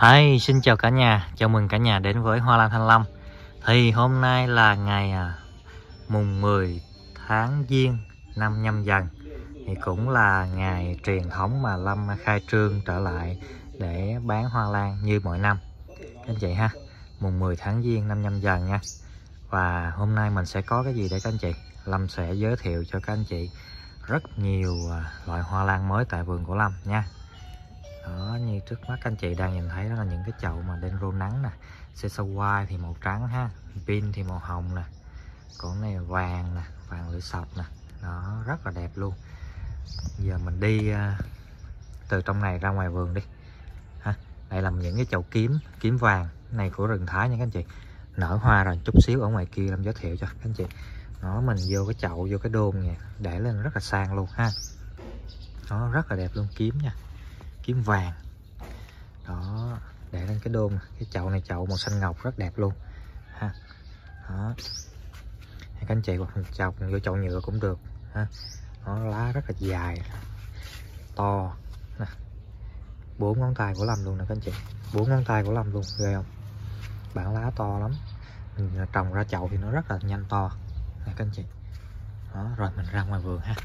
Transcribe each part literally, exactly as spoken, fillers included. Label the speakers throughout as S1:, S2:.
S1: Hi, xin chào cả nhà, chào mừng cả nhà đến với Hoa Lan Thanh Lâm. Thì hôm nay là ngày à, mùng mười tháng Giêng năm Nhâm Dần. Thì cũng là ngày truyền thống mà Lâm khai trương trở lại để bán hoa lan như mọi năm các anh chị ha. Mùng mười tháng Giêng năm Nhâm Dần nha. Và hôm nay mình sẽ có cái gì để các anh chị? Lâm sẽ giới thiệu cho các anh chị rất nhiều à, loại hoa lan mới tại vườn của Lâm nha. Đó, như trước mắt các anh chị đang nhìn thấy đó là những cái chậu mà đen rô nắng nè, Sesawai thì màu trắng ha, pin thì màu hồng nè, còn này vàng nè, vàng lưỡi sọc nè, nó rất là đẹp luôn. Giờ mình đi uh, từ trong này ra ngoài vườn đi ha. Đây là những cái chậu kiếm kiếm vàng này của rừng Thái nha các anh chị, nở hoa rồi, chút xíu ở ngoài kia làm giới thiệu cho các anh chị. Nó mình vô cái chậu, vô cái đôn nha, để lên rất là sang luôn ha. Nó rất là đẹp luôn, kiếm nha, kiếm vàng đó, để lên cái đôn. Cái chậu này chậu màu xanh ngọc rất đẹp luôn ha. Đó, các anh chị hoặc chậu vô chậu nhựa cũng được ha. Nó lá rất là dài to nè, bốn ngón tay của Lâm luôn nè các anh chị, bốn ngón tay của Lâm luôn, ghê không? Bản lá to lắm, mình trồng ra chậu thì nó rất là nhanh to nè các anh chị. Đó, rồi mình ra ngoài vườn ha.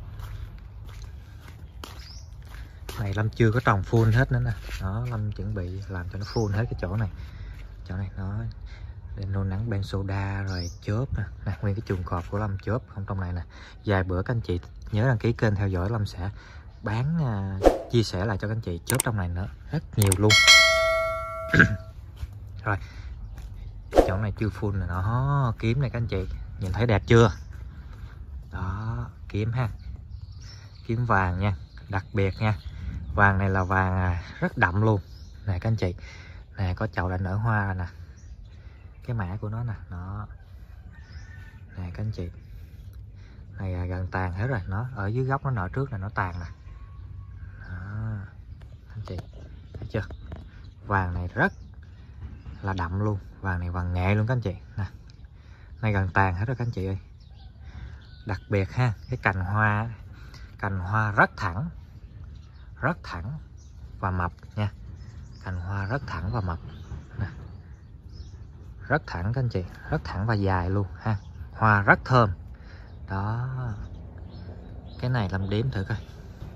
S1: Này Lâm chưa có trồng full hết nữa nè. Đó, Lâm chuẩn bị làm cho nó full hết cái chỗ này. Chỗ này nó lên nô nắng ben soda rồi chớp nè. Nè, nguyên cái chuồng cọp của Lâm chớp không trong này nè. Vài bữa các anh chị nhớ đăng ký kênh theo dõi, Lâm sẽ bán uh, chia sẻ lại cho các anh chị chớp trong này nữa, rất nhiều luôn. Rồi, chỗ này chưa full nè. Đó, kiếm này các anh chị nhìn thấy đẹp chưa? Đó, kiếm ha, kiếm vàng nha, đặc biệt nha. Vàng này là vàng rất đậm luôn nè các anh chị. Nè, có chậu đã nở hoa nè, cái mã của nó nè, nó nè các anh chị. Này gần tàn hết rồi, nó ở dưới gốc nó nở trước là nó tàn nè. Đó, anh chị thấy chưa? Vàng này rất là đậm luôn, vàng này vàng nghệ luôn các anh chị nè. Này gần tàn hết rồi các anh chị ơi. Đặc biệt ha, cái cành hoa, cành hoa rất thẳng, rất thẳng và mập nha. Cành hoa rất thẳng và mập nè, rất thẳng các anh chị, rất thẳng và dài luôn ha. Hoa rất thơm đó. Cái này Lâm đếm thử coi.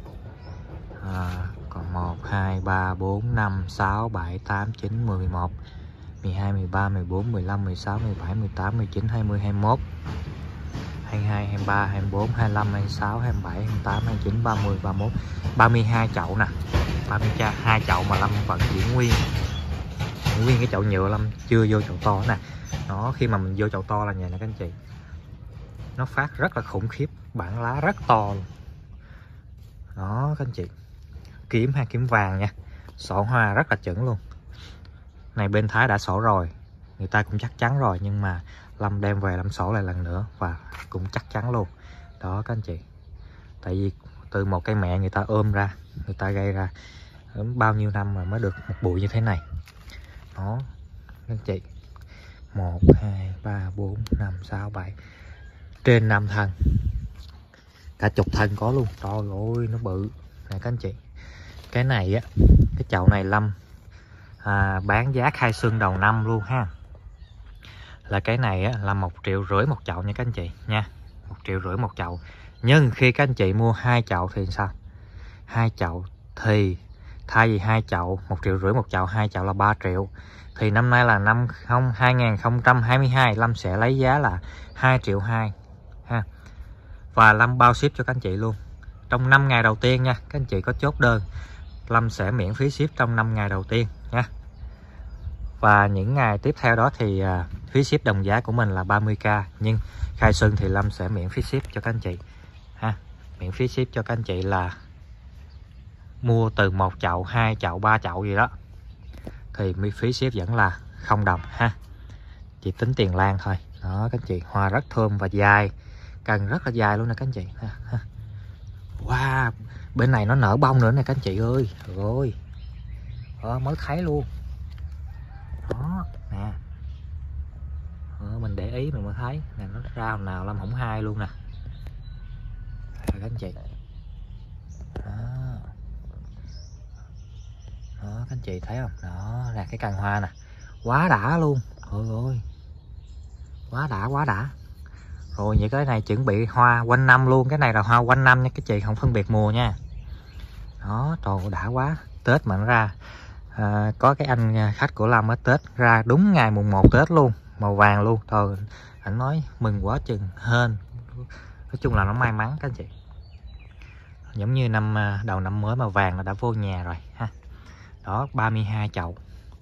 S1: À, còn một hai ba bốn năm sáu bảy tám chín mười một mười hai mười ba mười bốn mười lăm mười sáu mười bảy mười tám mười chín hai mươi hai mươi mốt hai mươi hai hai mươi ba hai mươi bốn hai mươi lăm hai mươi sáu hai mươi bảy hai mươi tám hai mươi chín ba mươi ba mươi mốt ba mươi hai chậu nè. ba mươi hai chậu mà Lâm vận chuyển nguyên nguyên cái chậu nhựa, Lâm chưa vô chậu to nè. Nó khi mà mình vô chậu to là nhà nè các anh chị, nó phát rất là khủng khiếp, bản lá rất to luôn. Đó các anh chị, kiếm ha, kiếm vàng nha, sổ hoa rất là chuẩn luôn. Này bên Thái đã sổ rồi, người ta cũng chắc chắn rồi, nhưng mà Lâm đem về Lâm sổ lại lần nữa và cũng chắc chắn luôn. Đó các anh chị, tại vì từ một cây mẹ người ta ôm ra, người ta gây ra bao nhiêu năm mà mới được một bụi như thế này. Đó các anh chị, một hai ba bốn năm sáu bảy, trên năm thân, cả chục thân có luôn. Trời ơi nó bự nè các anh chị. Cái này á, cái chậu này Lâm à, bán giá khai xuân đầu năm luôn ha, là cái này á, là một triệu rưỡi một chậu nha các anh chị nha. Một triệu rưỡi một chậu, nhưng khi các anh chị mua hai chậu thì sao? Hai chậu thì thay vì hai chậu một triệu rưỡi một chậu, hai chậu là ba triệu. Thì năm nay là năm không hai nghìn không trăm hai mươi hai, Lâm sẽ lấy giá là hai triệu hai ha. Và Lâm bao ship cho các anh chị luôn trong năm ngày đầu tiên nha. Các anh chị có chốt đơn, Lâm sẽ miễn phí ship trong năm ngày đầu tiên nha. Và những ngày tiếp theo đó thì uh, phí ship đồng giá của mình là ba mươi k, nhưng khai xuân thì Lâm sẽ miễn phí ship cho các anh chị ha. Miễn phí ship cho các anh chị là mua từ một chậu, hai chậu, ba chậu gì đó thì phí ship vẫn là không đồng ha, chỉ tính tiền lan thôi. Đó các anh chị, hoa rất thơm và dài, cần rất là dài luôn nè các anh chị ha. Wow, bên này nó nở bông nữa nè các anh chị ơi. Rồi đó, mới thấy luôn đó nè. Đó, mình để ý mình mới thấy nè, nó ra hồi nào Lâm không hai luôn nè. Rồi các anh chị đó. Đó các anh anh chị thấy không, đó là cái căn hoa nè, quá đã luôn. Ôi ôi, quá đã quá đã. Rồi những cái này chuẩn bị hoa quanh năm luôn, cái này là hoa quanh năm nha các chị, không phân biệt mùa nha. Đó, trời đã quá. Tết mà nó ra, à, có cái anh khách của Lâm ở Tết ra đúng ngày mùng một Tết luôn, màu vàng luôn. Trời, anh nói mừng quá chừng hên. Nói chung là nó may mắn các anh chị. Giống như năm đầu năm mới màu vàng là đã vô nhà rồi ha. Đó, ba mươi hai chậu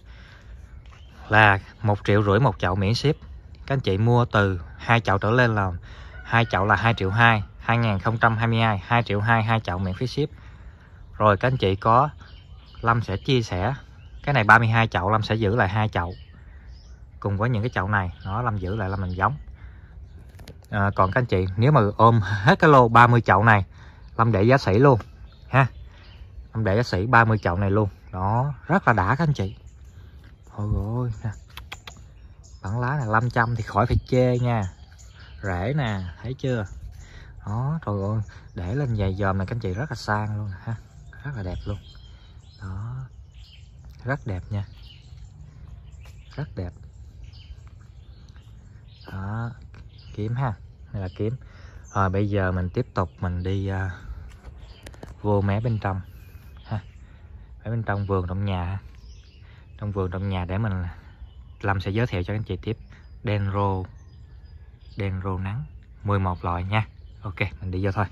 S1: là một triệu rưỡi một chậu miễn ship. Các anh chị mua từ hai chậu trở lên là hai chậu là hai triệu hai, hai nghìn không trăm hai mươi hai, hai triệu hai, hai chậu miễn phí ship. Rồi các anh chị có, Lâm sẽ chia sẻ cái này ba mươi hai chậu, Lâm sẽ giữ lại hai chậu cùng với những cái chậu này, nó Lâm giữ lại là mình giống. À, còn các anh chị nếu mà ôm hết cái lô ba mươi chậu này, Lâm để giá sỉ luôn ha. Lâm để giá sỉ ba mươi chậu này luôn. Đó, rất là đã các anh chị. Ôi ôi nè. Bản lá là năm trăm thì khỏi phải chê nha. Rễ nè, thấy chưa? Đó, trời ơi, để lên vài dòm này các anh chị rất là sang luôn ha. Rất là đẹp luôn. Đó. Rất đẹp nha. Rất đẹp. Đó, kiếm ha. Đây là kiếm. Rồi bây giờ mình tiếp tục mình đi uh, vô mé bên trong ha. Ở bên trong vườn trong nhà. Trong vườn trong nhà để mình Lâm sẽ giới thiệu cho các anh chị tiếp Dendro Dendro nắng mười một loại nha. Ok, mình đi vô thôi.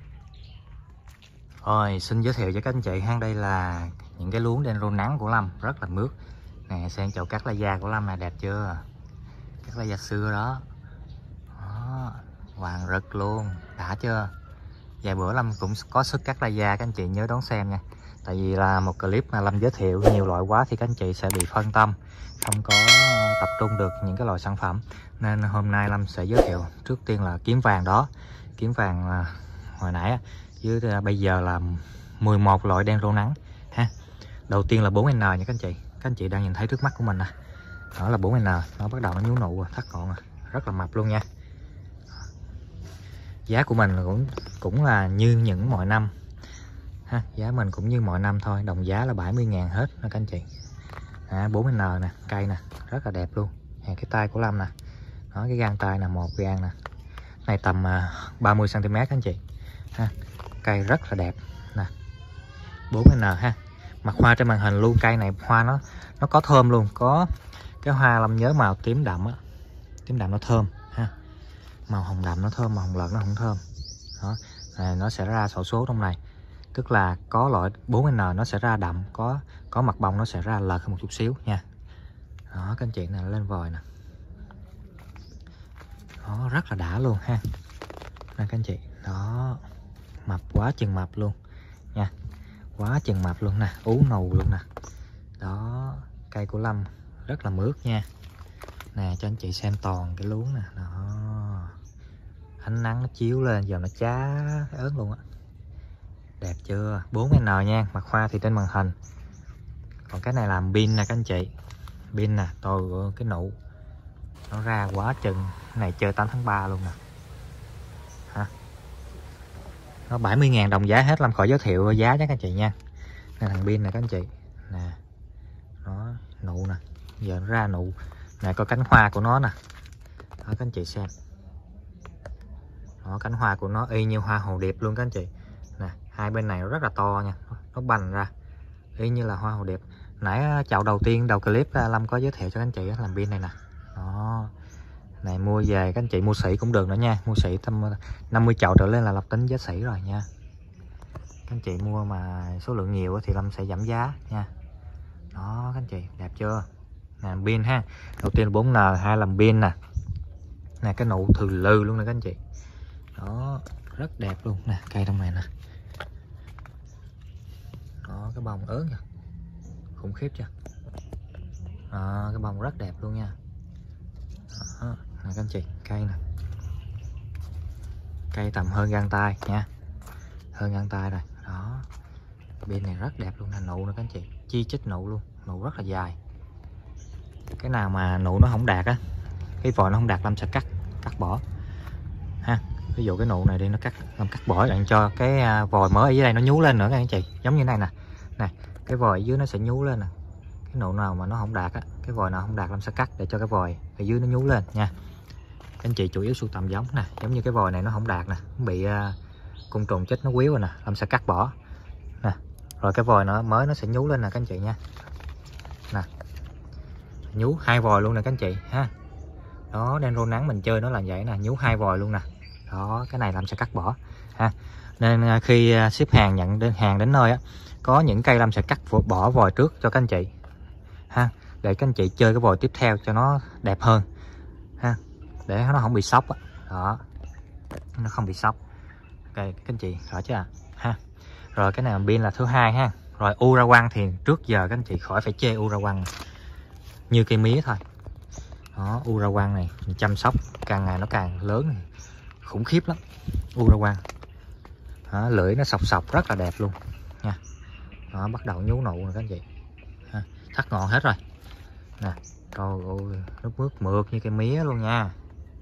S1: Rồi, xin giới thiệu cho các anh chị ha, đây là những cái luống Dendro nắng của Lâm, rất là mướt. Nè, xem chậu cắt lá da của Lâm là đẹp chưa? Cắt lá da xưa đó. Đó, hoàng rực luôn, đã chưa? Vài bữa Lâm cũng có sức cắt lá da, các anh chị nhớ đón xem nha. Tại vì là một clip mà Lâm giới thiệu nhiều loại quá thì các anh chị sẽ bị phân tâm, không có tập trung được những cái loại sản phẩm. Nên hôm nay Lâm sẽ giới thiệu trước tiên là kiếm vàng đó. Kiếm vàng hồi nãy với bây giờ là mười một loại Dendro nắng ha. Đầu tiên là bốn N nha các anh chị. Các anh chị đang nhìn thấy trước mắt của mình nè. Đó là bốn N, nó bắt đầu nó nhú nụ rồi, thắt ngọn rồi, rất là mập luôn nha. Giá của mình cũng cũng là như những mọi năm ha, giá mình cũng như mọi năm thôi, đồng giá là bảy mươi ngàn hết đó các anh chị. À, bốn N nè, cây nè, rất là đẹp luôn. À, cái tay của Lâm nè, đó cái gang tay nè, một gang nè, này tầm uh, ba mươi xăng ti mét các anh chị ha. Cây rất là đẹp nè, bốn N ha. Mặt hoa trên màn hình luôn, cây này hoa nó nó có thơm luôn, có cái hoa Lâm nhớ màu tím đậm á, tím đậm nó thơm ha, màu hồng đậm nó thơm, màu hồng lợn nó không thơm. Đó, à, nó sẽ ra sổ số trong này, tức là có loại bốn N nó sẽ ra đậm, có có mặt bông nó sẽ ra lợt hơn một chút xíu nha. Đó các anh chị nè, lên vòi nè, đó rất là đã luôn ha. Nè các anh chị, đó mập quá chừng mập luôn nha, quá chừng mập luôn nè, ú nù luôn nè. Đó, cây của Lâm rất là mướt nha. Nè cho anh chị xem toàn cái luống nè, đó ánh nắng nó chiếu lên giờ nó chá ớn luôn á. Đẹp chưa? bốn N nha, mặt hoa thì trên màn hình. Còn cái này làm pin nè các anh chị. Pin nè, tôi cái nụ nó ra quá chừng. Cái này chơi tám tháng ba luôn nè. Ha. Nó bảy mươi ngàn đồng giá hết, Lâm khỏi giới thiệu giá cho các anh chị nha. Nè thằng pin nè các anh chị. Nè. Đó, nụ nè. Giờ nó ra nụ. Nè có cánh hoa của nó nè. Đó các anh chị xem. Đó, cánh hoa của nó y như hoa hồ điệp luôn các anh chị. Nè, hai bên này nó rất là to nha, nó bành ra y như là hoa hồ điệp. Nãy chậu đầu tiên đầu clip Lâm có giới thiệu cho các anh chị làm pin này nè. Đó, này mua về các anh chị mua sỉ cũng được nữa nha, mua sỉ tầm năm mươi chậu trở lên là Lâm tính giá sỉ rồi nha. Các anh chị mua mà số lượng nhiều thì Lâm sẽ giảm giá nha. Đó các anh chị, đẹp chưa? Nè pin ha, đầu tiên là bốn N, hai làm pin nè. Nè cái nụ thừ lư luôn nè các anh chị. Đó, rất đẹp luôn nè, cây trong này nè. Đó, cái bông ớn nha, khủng khiếp chưa? Đó, cái bông rất đẹp luôn nha. Đó, nè các anh chị, cây nè, cây tầm hơn gang tay nha, hơn gang tay rồi. Đó, bên này rất đẹp luôn nè, nụ nè các anh chị, chi chít nụ luôn, nụ rất là dài. Cái nào mà nụ nó không đạt á, cái vòi nó không đạt Lâm sẽ cắt cắt bỏ ha. Ví dụ cái nụ này đi nó cắt, Lâm cắt bỏ để cho cái vòi mới ở dưới đây nó nhú lên nữa các anh chị, giống như này nè. Nè, cái vòi ở dưới nó sẽ nhú lên nè, cái nụ nào mà nó không đạt á, cái vòi nào không đạt Lâm sẽ cắt để cho cái vòi ở dưới nó nhú lên nha. Các anh chị chủ yếu sưu tầm giống nè, giống như cái vòi này nó không đạt nè, nó bị uh, côn trùng chết nó quýu rồi nè, Lâm sẽ cắt bỏ nè. Rồi cái vòi nó mới nó sẽ nhú lên nè các anh chị nha. Nè, nhú hai vòi luôn nè các anh chị ha. Đó, đen rô nắng mình chơi nó là vậy nè, nhú hai vòi luôn nè. Đó, cái này Lâm sẽ cắt bỏ ha. Nên khi ship hàng nhận đến hàng đến nơi á, có những cây Lâm sẽ cắt bỏ vòi trước cho các anh chị ha, để các anh chị chơi cái vòi tiếp theo cho nó đẹp hơn ha, để nó không bị sóc á. Đó, nó không bị sóc. Ok các anh chị rõ chưa ha. Rồi cái này pin là thứ hai ha. Rồi Urawan thì trước giờ các anh chị khỏi phải chê Urawan như cây mía thôi. Đó, Urawan này mình chăm sóc càng ngày nó càng lớn, khủng khiếp lắm Urawan. Đó, lưỡi nó sọc sọc rất là đẹp luôn nha. Đó, bắt đầu nhú nụ rồi các anh chị ha. Thắt ngọn hết rồi nè. Trời ơi, nó mướt mượt như cây mía luôn nha.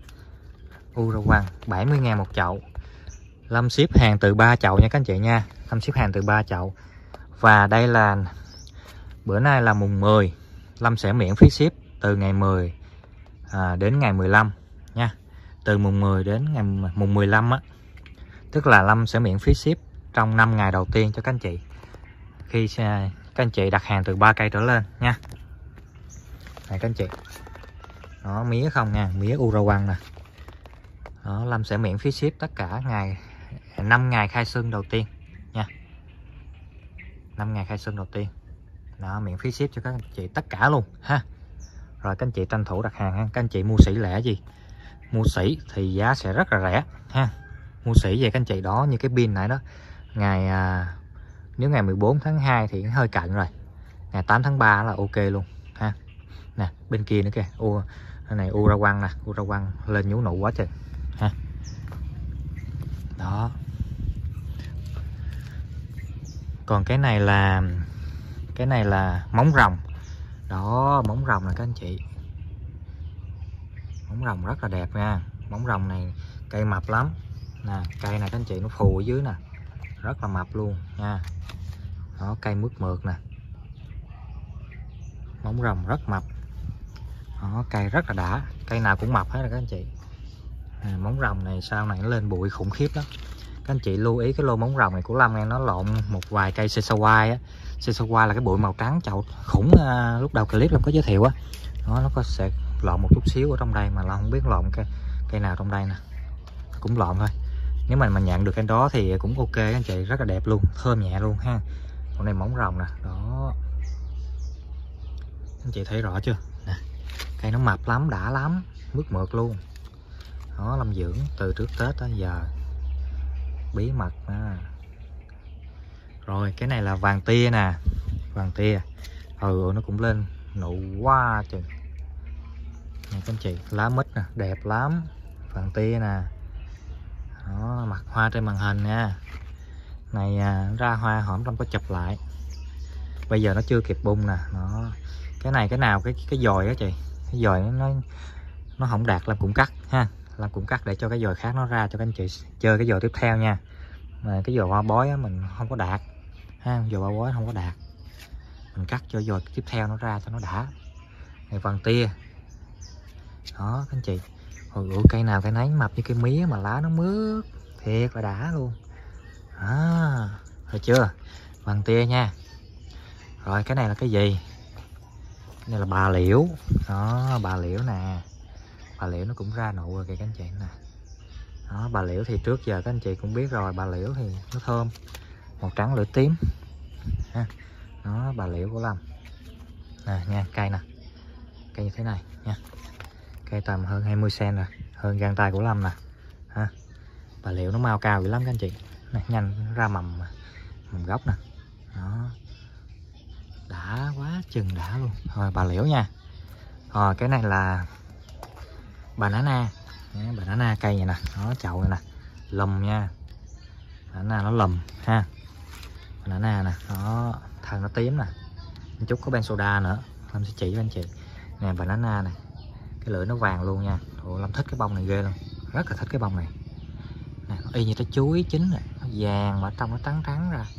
S1: Urawan bảy mươi ngàn một chậu. Lâm ship hàng từ ba chậu nha các anh chị nha. Lâm ship hàng từ ba chậu. Và đây là bữa nay là mùng mười, Lâm sẽ miễn phí ship từ ngày mười à, đến ngày mười lăm nha. Từ mùng mười đến ngày mùng mười lăm á, tức là Lâm sẽ miễn phí ship trong năm ngày đầu tiên cho các anh chị, khi các anh chị đặt hàng từ ba cây trở lên nha. Này các anh chị, đó mía không nha, mía Urawan nè. Đó, Lâm sẽ miễn phí ship tất cả ngày năm ngày khai xuân đầu tiên nha. năm ngày khai xuân đầu tiên. Đó, miễn phí ship cho các anh chị tất cả luôn ha. Rồi các anh chị tranh thủ đặt hàng ha. Các anh chị mua sỉ lẻ gì, mua sỉ thì giá sẽ rất là rẻ ha. Mua sỉ về các anh chị, đó như cái pin này đó, ngày à, nếu ngày mười bốn tháng hai thì hơi cạnh rồi, ngày tám tháng ba là ok luôn ha. Nè bên kia nữa kìa, u này Urawan nè, Urawan lên nhú nụ quá trời ha. Đó, còn cái này là cái này là móng rồng. Đó, móng rồng này các anh chị, móng rồng rất là đẹp nha. Móng rồng này cây mập lắm nè, cây này các anh chị nó phù ở dưới nè, rất là mập luôn nha. Đó, cây mướt mượt nè, móng rồng rất mập. Đó, cây rất là đã, cây nào cũng mập hết rồi các anh chị. À, móng rồng này sau này nó lên bụi khủng khiếp lắm. Các anh chị lưu ý cái lô móng rồng này của Lâm nghe, nó lộn một vài cây Sesawai á. Sesawai là cái bụi màu trắng chậu khủng, à, lúc đầu clip Lâm có giới thiệu á. Đó, nó có sẽ lộn một chút xíu ở trong đây mà Lâm không biết lộn cây cây nào trong đây nè, cũng lộn thôi. Nếu mà mình nhận được cái đó thì cũng ok các anh chị, rất là đẹp luôn, thơm nhẹ luôn ha. Còn này móng rồng nè, đó anh chị thấy rõ chưa nè, cây nó mập lắm, đã lắm, mướt mượt luôn. Đó, Lâm dưỡng từ trước Tết tới giờ, bí mật à. Rồi cái này là vàng tia nè, vàng tia ừ nó cũng lên nụ quá trời nè các anh chị, lá mít nè, đẹp lắm, vàng tia nè. Đó, mặt hoa trên màn hình nha. Này à, ra hoa hổm Lâm có chụp lại, bây giờ nó chưa kịp bung nè. Nó cái này cái nào cái cái dòi á chị, cái dòi nó nó không đạt Lâm cũng cắt ha, Lâm cũng cắt để cho cái dòi khác nó ra cho các anh chị chơi cái dòi tiếp theo nha. Mà cái dòi hoa bói á, mình không có đạt ha, dòi hoa bói không có đạt, mình cắt cho dòi tiếp theo nó ra cho nó đã. Này vàng tia đó các anh chị, ôi ôi, cây nào cây nấy mập như cây mía mà lá nó mướt thiệt là đã luôn à, thấy chưa, vàng tia nha. Rồi cái này là cái gì, cái này là bà liễu đó, bà liễu nè, bà liễu nó cũng ra nụ rồi kìa các anh chị nè. Đó, bà liễu thì trước giờ các anh chị cũng biết rồi, bà liễu thì nó thơm, màu trắng lưỡi tím ha. Đó, bà liễu của Lâm nè nha, cây nè, cây như thế này nha, cây tầm hơn hai mươi xăng-ti-mét rồi, hơn gang tay của Lâm nè ha. Bà liễu nó mau cao dữ lắm các anh chị nè, nhanh ra mầm mầm gốc nè. Đó, đã quá chừng đã luôn. Rồi bà liễu nha. Rồi cái này là banana, banana cây này nè, nó chậu này nè, lùm nha, banana nó lùm ha, banana nè, nó thân nó tím nè, một chút có ben soda nữa, Lâm sẽ chỉ cho anh chị nè. Banana nè, cái lưỡi nó vàng luôn nha. Ủa, Lâm thích cái bông này ghê luôn, rất là thích cái bông này nè, nó y như trái chuối chín này, nó vàng mà trong nó trắng trắng ra,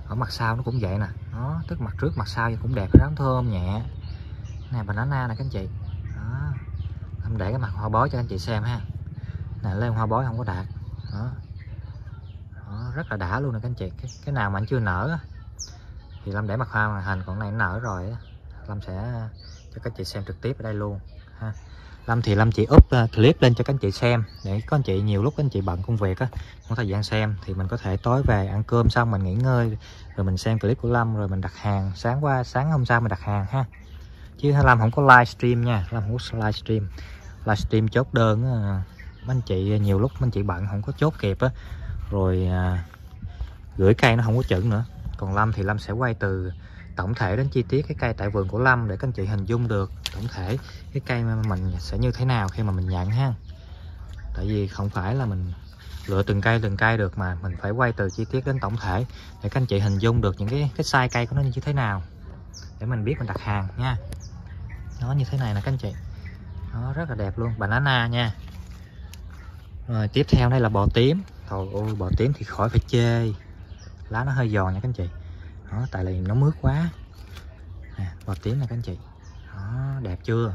S1: Ở mặt sau nó cũng vậy nè, nó tức mặt trước mặt sau cũng đẹp, cái thơm nhẹ nè. Banana nè các anh chị đó. Lâm để cái mặt hoa bói cho anh chị xem ha. Nè lên hoa bói không có đạt đó. Đó, rất là đã luôn nè các anh chị. Cái, cái nào mà anh chưa nở á, thì Lâm để mặt hoa màn hình, còn này nó nở rồi á, Lâm sẽ cho các anh chị xem trực tiếp ở đây luôn ha. Lâm thì Lâm chỉ up clip lên cho các anh chị xem, để có anh chị nhiều lúc các anh chị bận công việc á, không có thời gian xem, thì mình có thể tối về ăn cơm xong mình nghỉ ngơi rồi mình xem clip của Lâm, rồi mình đặt hàng sáng qua sáng hôm sau mình đặt hàng ha. Chứ Lâm không có livestream nha, Lâm không có livestream. Livestream chốt đơn á, anh chị nhiều lúc anh chị bận không có chốt kịp á, rồi à, gửi cây nó không có chuẩn nữa. Còn Lâm thì Lâm sẽ quay từ tổng thể đến chi tiết cái cây tại vườn của Lâm, để các anh chị hình dung được tổng thể cái cây mà mình sẽ như thế nào khi mà mình nhận ha. Tại vì không phải là mình lựa từng cây từng cây được, mà mình phải quay từ chi tiết đến tổng thể để các anh chị hình dung được những cái cái size cây của nó như thế nào, để mình biết mình đặt hàng nha. Nó như thế này nè các anh chị, nó rất là đẹp luôn. Banana nha. Rồi tiếp theo đây là bò tím. Trời ơi, bò tím thì khỏi phải chê, lá nó hơi giòn nha các anh chị đó, tại vì nó mướt quá nè. Bò tím nè các anh chị đó, đẹp chưa?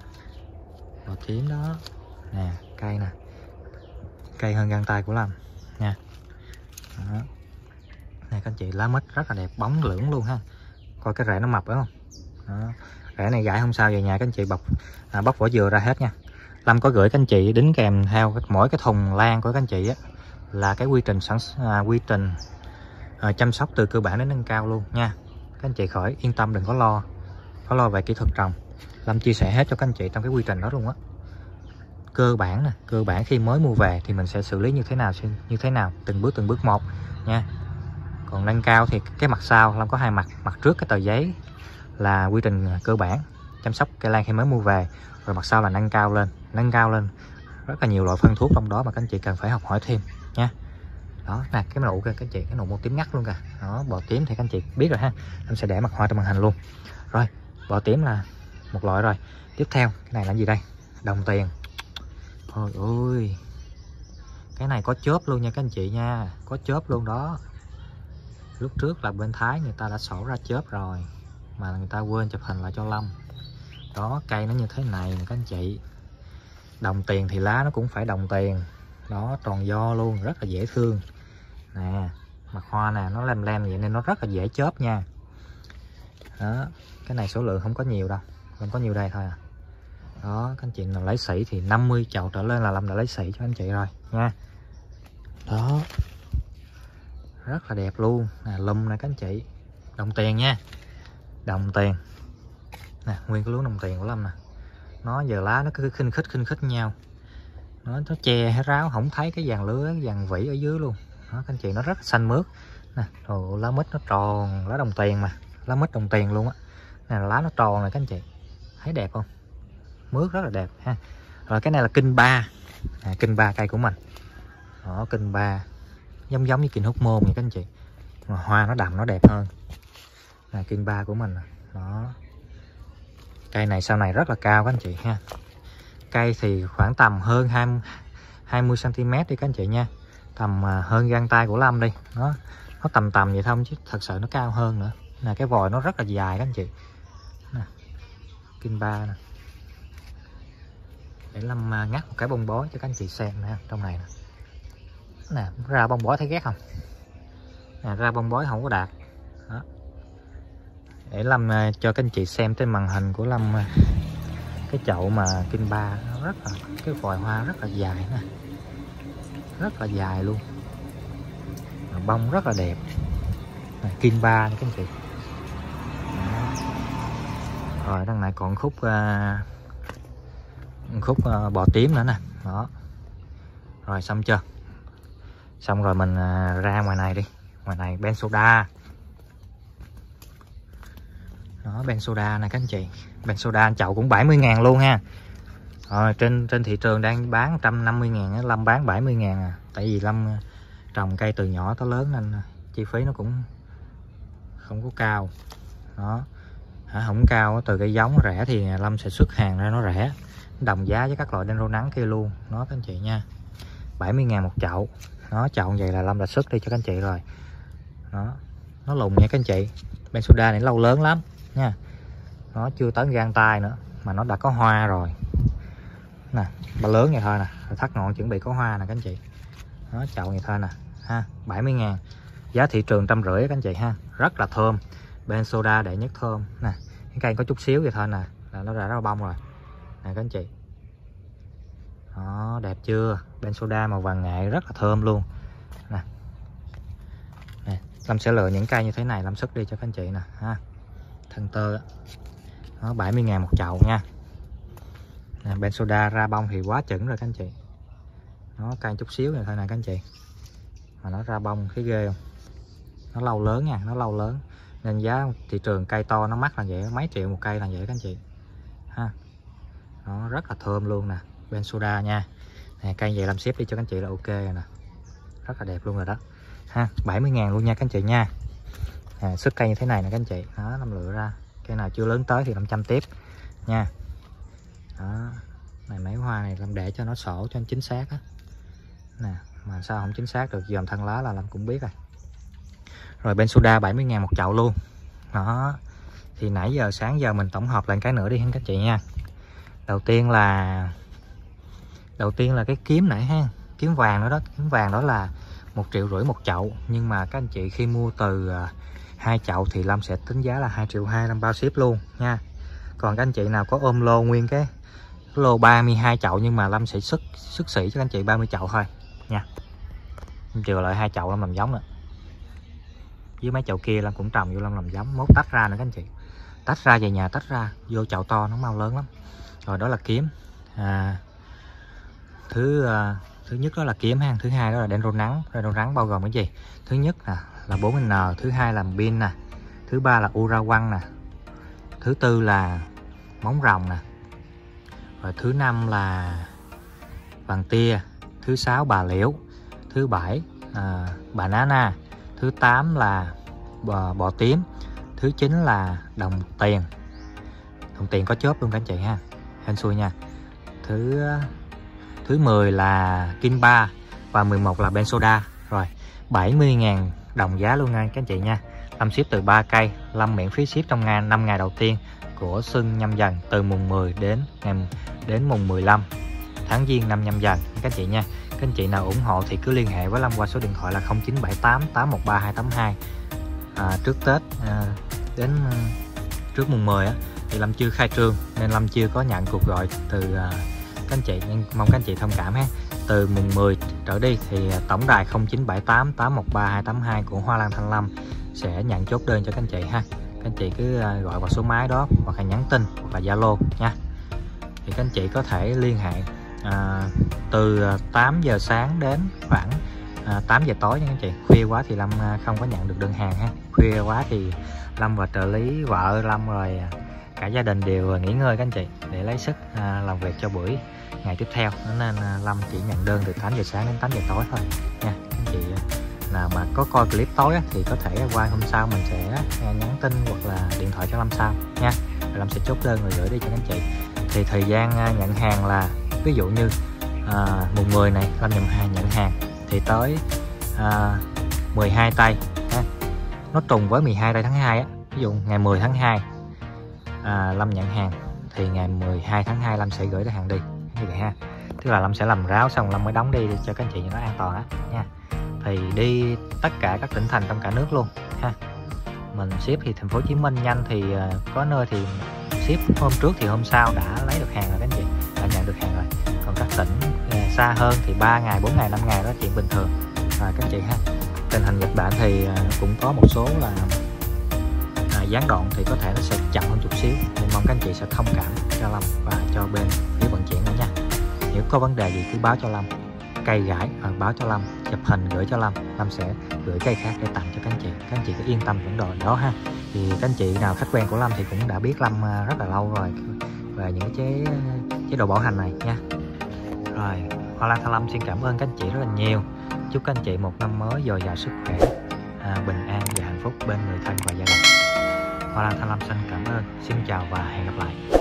S1: Bò tím đó nè, cây nè, cây hơn găng tay của Lâm nha đó. Nè các anh chị, lá mít rất là đẹp, bóng lưỡng luôn ha. Coi cái rễ nó mập phải không đó. Rễ này gãy không sao, về nhà các anh chị bọc à, bóc vỏ dừa ra hết nha. Lâm có gửi các anh chị đính kèm theo mỗi cái thùng lan của các anh chị á, là cái quy trình sản à, quy trình à, chăm sóc từ cơ bản đến nâng cao luôn nha. Các anh chị khỏi yên tâm, đừng có lo có lo về kỹ thuật trồng. Lâm chia sẻ hết cho các anh chị trong cái quy trình đó luôn á. Cơ bản nè, cơ bản khi mới mua về thì mình sẽ xử lý như thế nào như thế nào, từng bước từng bước một nha. Còn nâng cao thì cái mặt sau Lâm có hai mặt. Mặt trước cái tờ giấy là quy trình cơ bản chăm sóc cây lan khi mới mua về, rồi mặt sau là nâng cao lên. Nâng cao lên rất là nhiều loại phân thuốc trong đó mà các anh chị cần phải học hỏi thêm nha. Đó nè, cái nụ kìa các anh chị, cái nụ màu tím ngắt luôn kìa đó. Bò tím thì các anh chị biết rồi ha, em sẽ để mặt hoa trên màn hình luôn. Rồi bò tím là một loại rồi. Tiếp theo cái này là gì đây? Đồng tiền. Ôi ơi, cái này có chớp luôn nha các anh chị nha, có chớp luôn đó. Lúc trước là bên Thái người ta đã sổ ra chớp rồi, mà người ta quên chụp hình lại cho Lâm đó. Cây nó như thế này nè các anh chị. Đồng tiền thì lá nó cũng phải đồng tiền đó, tròn do luôn, rất là dễ thương nè. Mặt hoa nè, nó lem lem vậy nên nó rất là dễ chớp nha đó. Cái này số lượng không có nhiều đâu, không có nhiều đây thôi à đó. Các anh chị nào lấy sỉ thì năm mươi chậu trở lên là Lâm đã lấy sỉ cho anh chị rồi nha đó. Rất là đẹp luôn nè, lùm nè các anh chị. Đồng tiền nha, đồng tiền nè, nguyên cái luống đồng tiền của Lâm nè. Nó giờ lá nó cứ khinh khích khinh khích nhau, nó nó che hết ráo, không thấy cái dàn lứa cái dàn vỉ ở dưới luôn đó. Các anh chị, nó rất xanh mướt nè. Rồi lá mít nó tròn, lá đồng tiền mà, lá mít đồng tiền luôn á nè. Lá nó tròn này các anh chị thấy đẹp không? Mướt rất là đẹp ha. Rồi cái này là kinh ba à, kinh ba cây của mình đó. Kinh ba giống giống như kinh hút môn vậy các anh chị, mà hoa nó đậm nó đẹp hơn là kinh ba của mình đó. Cây này sau này rất là cao các anh chị ha. Cây thì khoảng tầm hơn hai mươi xăng ti mét đi các anh chị nha, tầm hơn găng tay của Lâm đi đó. Nó tầm tầm vậy thôi chứ thật sự nó cao hơn nữa nè. Cái vòi nó rất là dài các anh chị nè. Kinh ba nè, để Lâm ngắt một cái bông bó cho các anh chị xem nè. Trong này nè, nè ra bông bó thấy ghét không nè, ra bông bó không có đạt đó. Để Lâm cho các anh chị xem trên màn hình của Lâm cái chậu mà kinh ba, nó rất là, cái vòi hoa rất là dài nè, rất là dài luôn, bông rất là đẹp nè, kinh ba nha các anh chị đó. Rồi đằng này còn khúc uh, khúc uh, bò tím nữa nè đó. Rồi xong chưa? Xong rồi mình uh, ra ngoài này đi. Ngoài này ben soda đó, ben soda nè các anh chị. Ben soda chậu cũng bảy mươi ngàn luôn ha. Rồi trên trên thị trường đang bán một trăm năm mươi ngàn, Lâm bán bảy mươi ngàn à. Tại vì Lâm trồng cây từ nhỏ tới lớn nên chi phí nó cũng không có cao đó. Không cao, từ cây giống rẻ thì Lâm sẽ xuất hàng ra nó rẻ, đồng giá với các loại đen rô nắng kia luôn đó các anh chị nha. Bảy mươi ngàn một chậu đó. Chậu vậy là Lâm đã xuất đi cho các anh chị rồi đó. nó lùn nha các anh chị. Bensoda này lâu lớn lắm nha, nó chưa tới gang tay nữa mà nó đã có hoa rồi nè, ba lớn vậy thôi nè, thắt ngọn chuẩn bị có hoa nè các anh chị. Nó chậu vậy thôi nè ha, bảy mươi ngàn, giá thị trường trăm rưỡi các anh chị ha, rất là thơm. Bensoda đệ nhất thơm nè, cái cây có chút xíu vậy thôi nè là nó ra ra bông rồi nè các anh chị. Đó, đẹp chưa? Bensoda màu vàng ngại rất là thơm luôn nè. Nè, Lâm sẽ lựa những cây như thế này Lâm xuất đi cho các anh chị nè ha, thân tơ đó, bảy mươi ngàn một chậu nha. Nè, Bensoda ra bông thì quá chuẩn rồi các anh chị. Nó cây chút xíu này thôi nè các anh chị, mà nó ra bông thấy ghê không? Nó lâu lớn nha, nó lâu lớn nên giá thị trường cây to nó mắc là vậy, mấy triệu một cây là vậy các anh chị ha. Nó rất là thơm luôn nè, Bensoda nha. Nè, cây vậy làm xếp đi cho các anh chị là ok rồi nè, rất là đẹp luôn rồi đó ha, bảy mươi ngàn luôn nha các anh chị nha. À, xuất cây như thế này nè các anh chị, đó Lâm lựa ra cây nào chưa lớn tới thì Lâm chăm tiếp nha. Đó, này mấy hoa này Lâm để cho nó sổ cho nó chính xác á nè, mà sao không chính xác được, dòm thân lá là Lâm cũng biết rồi. Rồi Bensoda bảy mươi ngàn một chậu luôn đó. Thì nãy giờ sáng giờ mình tổng hợp lại cái nữa đi các anh chị nha. Đầu tiên là đầu tiên là cái kiếm nãy ha, kiếm vàng đó đó, kiếm vàng đó là một triệu rưỡi một chậu, nhưng mà các anh chị khi mua từ hai chậu thì Lâm sẽ tính giá là hai triệu hai, Lâm bao ship luôn nha. Còn các anh chị nào có ôm lô nguyên cái lô ba mươi hai chậu nhưng mà Lâm sẽ xuất xuất xỉ cho các anh chị ba mươi chậu thôi nha. Trừ lại hai chậu Lâm làm giống nữa, với mấy chậu kia Lâm cũng trồng vô Lâm làm giống, mốt tách ra nữa các anh chị, tách ra về nhà tách ra vô chậu to nó mau lớn lắm. Rồi đó là kiếm à, thứ à, thứ nhất đó là kiếm ha, thứ hai đó là đen rô nắng. Đen rô nắng bao gồm cái gì? Thứ nhất nè là bốn N, thứ hai là pin nè, thứ ba là ura quăng nè, thứ tư là móng rồng nè, rồi thứ năm là vàng tia, thứ sáu bà liễu, thứ bảy à, bà nana, thứ tám là bò, bò tím, thứ chín là đồng tiền. Đồng tiền có chớp luôn các anh chị ha, hên xui nha. Thứ thứ mười là Kim Ba và mười một là Bensoda. Rồi bảy mươi ngàn đồng giá luôn nha các anh chị nha. Lâm ship từ ba cây, Lâm miễn phí ship trong ngày năm ngày đầu tiên của Xuân Nhâm Dần, từ mùng mười đến ngày đến mùng mười lăm tháng Giêng năm Nhâm Dần các anh chị nha. Các anh chị nào ủng hộ thì cứ liên hệ với Lâm qua số điện thoại là không chín bảy tám tám một ba hai tám hai. À, trước Tết à, đến trước mùng mười á, thì Lâm chưa khai trương nên Lâm chưa có nhận cuộc gọi từ à, các anh chị, nên mong các anh chị thông cảm ha. Từ mùng mười trở đi thì tổng đài không chín bảy tám tám một ba hai tám hai của Hoa Lan Thanh Lâm sẽ nhận chốt đơn cho các anh chị ha. Các anh chị cứ gọi vào số máy đó hoặc là nhắn tin hoặc là Zalo nha. Thì các anh chị có thể liên hệ à, từ tám giờ sáng đến khoảng à, tám giờ tối nha các anh chị. Khuya quá thì Lâm không có nhận được đơn hàng ha. Khuya quá thì Lâm và trợ lý vợ Lâm rồi cả gia đình đều nghỉ ngơi các anh chị, để lấy sức à, làm việc cho buổi ngày tiếp theo. Nên à, Lâm chỉ nhận đơn từ tám giờ sáng đến tám giờ tối thôi nha. Các anh chị nào mà có coi clip tối á, thì có thể qua hôm sau mình sẽ nhắn tin hoặc là điện thoại cho Lâm sau nha. Rồi Lâm sẽ chốt đơn rồi gửi đi cho các anh chị. Thì thời gian nhận hàng là ví dụ như à, mùng mười này Lâm nhận hàng nhận hàng thì tới à, mười hai tây ha. Nó trùng với mười hai tây tháng hai á, ví dụ ngày mười tháng hai à, Lâm nhận hàng thì ngày mười hai tháng hai Lâm sẽ gửi cái hàng đi như vậy ha. Tức là Lâm sẽ làm ráo xong Lâm mới đóng đi cho các anh chị cho nó an toàn á nha. Thì đi tất cả các tỉnh thành trong cả nước luôn ha. Mình ship thì thành phố Hồ Chí Minh nhanh thì uh, có nơi thì ship hôm trước thì hôm sau đã lấy được hàng rồi các anh chị, đã nhận được hàng rồi. Còn các tỉnh uh, xa hơn thì ba ngày, bốn ngày, năm ngày đó chuyện bình thường à, các anh chị ha. Tình hình dịch bệnh thì uh, cũng có một số là uh, gián đoạn thì có thể nó sẽ chậm hơn chút xíu, nên mong các anh chị sẽ thông cảm cho Lâm và cho bên phía vận chuyển nữa nha. Nếu có vấn đề gì cứ báo cho Lâm, cây gãy và báo cho Lâm, chụp hình gửi cho Lâm, Lâm sẽ gửi cây khác để tặng cho các anh chị. Các anh chị cứ yên tâm vấn đề đó ha. Thì các anh chị nào khách quen của Lâm thì cũng đã biết Lâm rất là lâu rồi về những chế chế độ bảo hành này nha. Rồi Hoa Lan Thanh Lâm xin cảm ơn các anh chị rất là nhiều. Chúc các anh chị một năm mới dồi dào sức khỏe, à, bình an và hạnh phúc bên người thân và gia đình. Hoa Lan Thanh Lâm xin cảm ơn, xin chào và hẹn gặp lại.